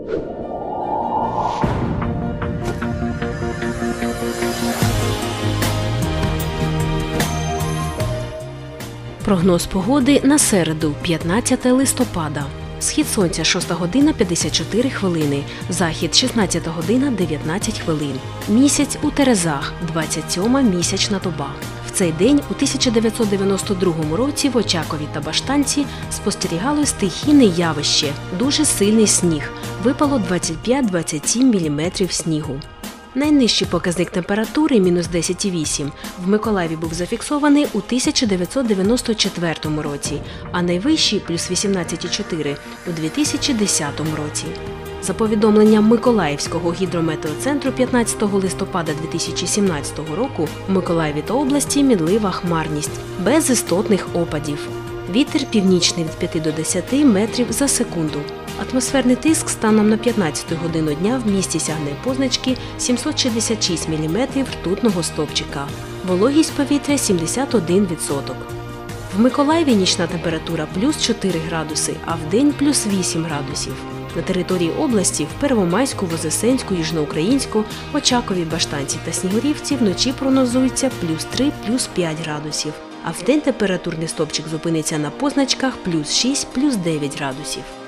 Прогноз погоди на середу, 15 листопада. Схід сонця – 6 година 54 хвилини, захід – 16 година 19 хвилин. Місяць у Терезах, 27-ма місячна доба. В цей день у 1992 році в Очакові та Баштанці спостерігалось стихійне явище – дуже сильний сніг. Випало 25-27 мм снігу. Найнижчий показник температури – мінус 10,8. В Миколаєві був зафіксований у 1994 році, а найвищий – плюс 18,4 у 2010 році. За повідомленням Миколаївського гідрометеоцентру 15 листопада 2017 року в Миколаєві та області мінлива хмарність, без істотних опадів. Вітер північний від 5 до 10 метрів за секунду. Атмосферний тиск станом на 15 годину дня в місті сягне позначки 766 мм ртутного стовпчика. Вологість повітря – 71%. В Миколаєві нічна температура – плюс 4 градуси, а вдень – плюс 8 градусів. На території області в Первомайську, Вознесенську, Южноукраїнську, Очакові, Баштанці та Снігурівці вночі прогнозується плюс 3, плюс 5 градусів, а вдень температурний стовпчик зупиниться на позначках плюс 6, плюс 9 градусів.